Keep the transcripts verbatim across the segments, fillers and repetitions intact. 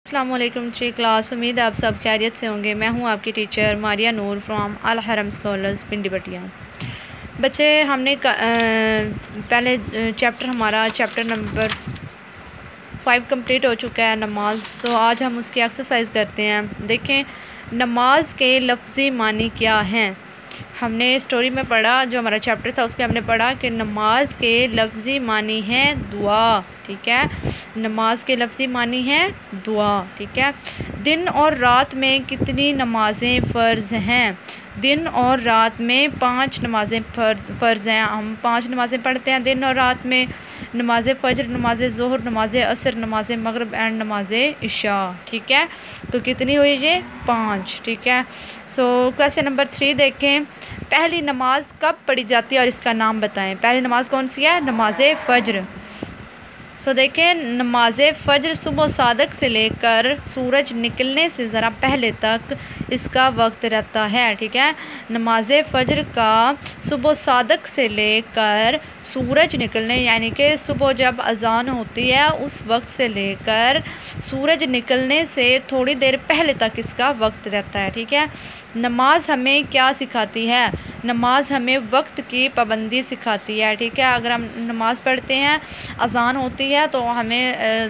السلام علیکم three class, امید ہے آپ سب خیریت سے ہوں گے۔ میں ہوں آپ کی teacher Maria Noor from Al-Haram scholars Pindi بٹیا۔ بچے ہم نے پہلے چیپٹر ہمارا چیپٹر نمبر فائیو کمپلیٹ ہو چکا ہے نماز، سو آج ہم اس کی ایکسرسائز کرتے ہیں۔ دیکھیں نماز کے لفظی معنی کیا ہیں۔ ہم نے اسٹوری میں پڑھا، جو ہمارا چیپٹر تھا اس پہ ہم نے پڑھا کہ نماز کے لفظی معنی ہیں دعا، ٹھیک ہے۔ نماز کے لفظی معنی ہیں دعا، ٹھیک ہے۔ دن اور رات میں کتنی نمازیں فرض ہیں؟ دن اور رات میں پانچ نمازیں فرض فرض ہیں۔ ہم پانچ نمازیں پڑھتے ہیں دن اور رات میں: نماز فجر، نماز ظہر، نماز عصر، نماز مغرب اینڈ نماز عشاء، ٹھیک ہے۔ تو کتنی ہوئی یہ؟ پانچ، ٹھیک ہے۔ سو کویسچن نمبر تھری دیکھیں، پہلی نماز کب پڑھی جاتی ہے اور اس کا نام بتائیں۔ پہلی نماز کون سی ہے؟ نماز فجر۔ سو دیکھیں نماز فجر صبح صادق سے لے کر سورج نکلنے سے ذرا پہلے تک اس کا وقت رہتا ہے، ٹھیک ہے۔ نماز فجر کا صبح صادق سے لے کر سورج نکلنے، یعنی کہ صبح جب اذان ہوتی ہے اس وقت سے لے کر سورج نکلنے سے تھوڑی دیر پہلے تک اس کا وقت رہتا ہے، ٹھیک ہے۔ نماز ہمیں کیا سکھاتی ہے؟ نماز ہمیں وقت کی پابندی سکھاتی ہے، ٹھیک ہے۔ اگر ہم نماز پڑھتے ہیں، اذان ہوتی ہے تو ہمیں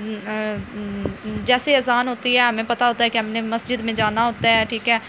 جیسے اذان ہوتی ہے ہمیں پتہ ہوتا ہے کہ ہم نے مسجد میں جانا ہوتا ہے، ٹھیک ہے۔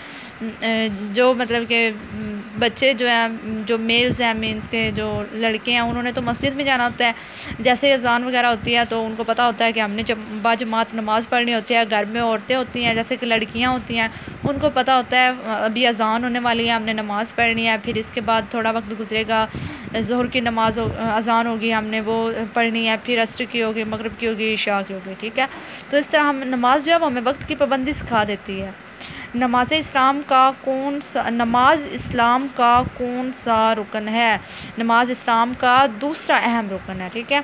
جو مطلب کہ بچے جو ہیں، جو میلز ہیں، مینس کے جو لڑکے ہیں، انہوں نے تو مسجد میں جانا ہوتا ہے۔ جیسے اذان وغیرہ ہوتی ہے تو ان کو پتہ ہوتا ہے کہ ہم نے جب باجماعت نماز پڑھنی ہوتی ہے۔ گھر میں عورتیں ہوتی ہیں جیسے کہ لڑکیاں ہوتی ہیں، ان کو پتہ ہوتا ہے ابھی اذان ہونے والی ہے، ہم نے نماز پڑھنی ہے، پھر اس کے بعد تھوڑا وقت گزرے گا، ظہر کی نماز اذان ہوگی، ہم نے وہ پڑھنی ہے، پھر عصر کی ہوگی، مغرب کی ہوگی، عشاء کی ہوگی، ٹھیک ہے۔ تو اس طرح ہم نماز جو ہے وہ ہمیں وقت کی پابندی سکھا دیتی ہے۔ نماز اسلام کا کون سا نماز اسلام کا کون سا رکن ہے؟ نماز اسلام کا دوسرا اہم رکن ہے، ٹھیک ہے۔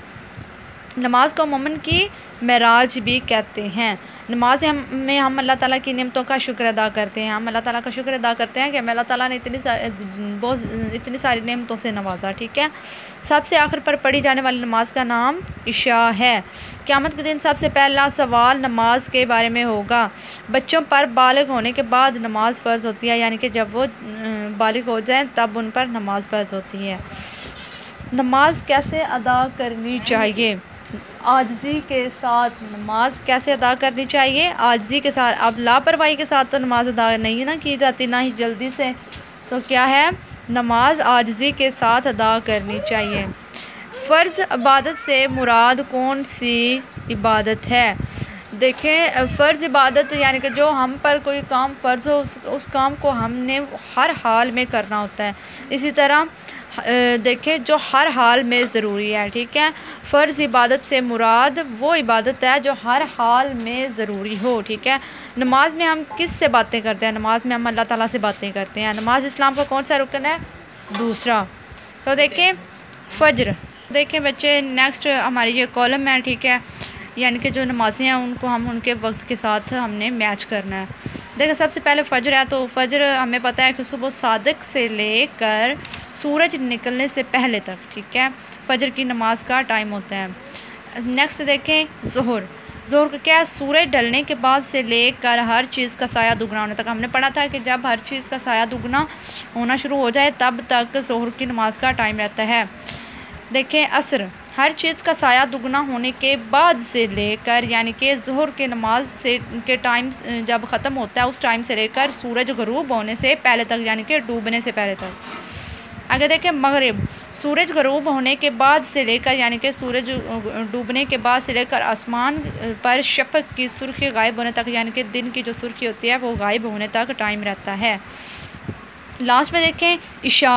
نماز کو مومن کی معراج بھی کہتے ہیں۔ نماز میں ہم اللہ تعالیٰ کی نعمتوں کا شکر ادا کرتے ہیں۔ ہم اللہ تعالیٰ کا شکر ادا کرتے ہیں کہ ہمیں اللہ تعالیٰ نے اتنی ساری بہت اتنی ساری نعمتوں سے نوازا، ٹھیک ہے۔ سب سے آخر پر پڑھی جانے والی نماز کا نام عشاء ہے۔ قیامت کے دن سب سے پہلا سوال نماز کے بارے میں ہوگا۔ بچوں پر بالغ ہونے کے بعد نماز فرض ہوتی ہے، یعنی کہ جب وہ بالغ ہو جائیں تب ان پر نماز فرض ہوتی ہے۔ نماز کیسے ادا کرنی چاہیے؟ عاجزی کے ساتھ نماز کیسے ادا کرنی چاہیے؟ عاجزی کے ساتھ۔ اب لاپرواہی کے ساتھ تو نماز ادا نہیں نہ کی جاتی، نہ ہی جلدی سے۔ سو کیا ہے؟ نماز عاجزی کے ساتھ ادا کرنی چاہیے۔ فرض عبادت سے مراد کون سی عبادت ہے؟ دیکھیں فرض عبادت یعنی کہ جو ہم پر کوئی کام فرض ہو، اس, اس کام کو ہم نے ہر حال میں کرنا ہوتا ہے۔ اسی طرح دیکھیں جو ہر حال میں ضروری ہے، ٹھیک ہے۔ فرض عبادت سے مراد وہ عبادت ہے جو ہر حال میں ضروری ہو، ٹھیک ہے۔ نماز میں ہم کس سے باتیں کرتے ہیں؟ نماز میں ہم اللہ تعالیٰ سے باتیں کرتے ہیں۔ نماز اسلام کا کون سا رکن ہے؟ دوسرا۔ تو دیکھیں فجر، دیکھیں بچے نیکسٹ ہماری یہ کالم ہے، ٹھیک ہے، یعنی کہ جو نمازیں ہیں ان کو ہم ان کے وقت کے ساتھ ہم نے میچ کرنا ہے۔ دیکھیں سب سے پہلے فجر ہے، تو فجر ہمیں پتہ ہے کہ صبح صادق سے لے کر سورج نکلنے سے پہلے تک، ٹھیک ہے، فجر کی نماز کا ٹائم ہوتا ہے۔ نیکسٹ دیکھیں ظہر، ظہر کا کیا ہے؟ سورج ڈھلنے کے بعد سے لے کر ہر چیز کا سایہ دگنا ہونے تک۔ ہم نے پڑھا تھا کہ جب ہر چیز کا سایہ دگنا ہونا شروع ہو جائے تب تک ظہر کی نماز کا ٹائم رہتا ہے۔ دیکھیں عصر، ہر چیز کا سایہ دگنا ہونے کے بعد سے لے کر، یعنی کہ ظہر کی نماز سے کے ٹائم جب ختم ہوتا ہے اس ٹائم سے لے کر سورج غروب ہونے سے پہلے تک، یعنی کہ ڈوبنے سے پہلے تک۔ اگر دیکھیں مغرب، سورج غروب ہونے کے بعد سے لے کر، یعنی کہ سورج ڈوبنے کے بعد سے لے کر آسمان پر شفق کی سرخی غائب ہونے تک، یعنی کہ دن کی جو سرخی ہوتی ہے وہ غائب ہونے تک ٹائم رہتا ہے۔ لاسٹ میں دیکھیں عشاء،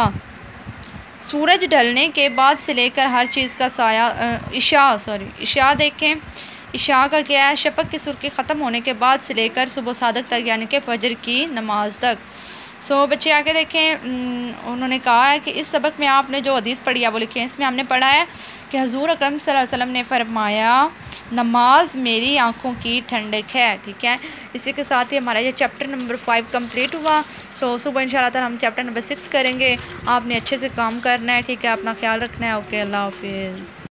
سورج ڈھلنے کے بعد سے لے کر ہر چیز کا سایہ عشاء سوری عشاء دیکھیں عشاء کا کیا ہے؟ شفق کی سرخی ختم ہونے کے بعد سے لے کر صبح صادق تک، یعنی کہ فجر کی نماز تک۔ سو بچے آگے دیکھیں، انہوں نے کہا ہے کہ اس سبق میں آپ نے جو حدیث پڑھی ہے وہ لکھیں۔ اس میں ہم نے پڑھا ہے کہ حضور اکرم صلی اللہ علیہ وسلم نے فرمایا نماز میری آنکھوں کی ٹھنڈک ہے، ٹھیک ہے۔ اسی کے ساتھ ہی ہمارا یہ چیپٹر نمبر فائیو کمپلیٹ ہوا۔ سو صبح ان شاء اللہ تعالیٰ ہم چیپٹر نمبر سکس کریں گے۔ آپ نے اچھے سے کام کرنا ہے، ٹھیک ہے، اپنا خیال رکھنا ہے۔ اوکے، اللہ حافظ۔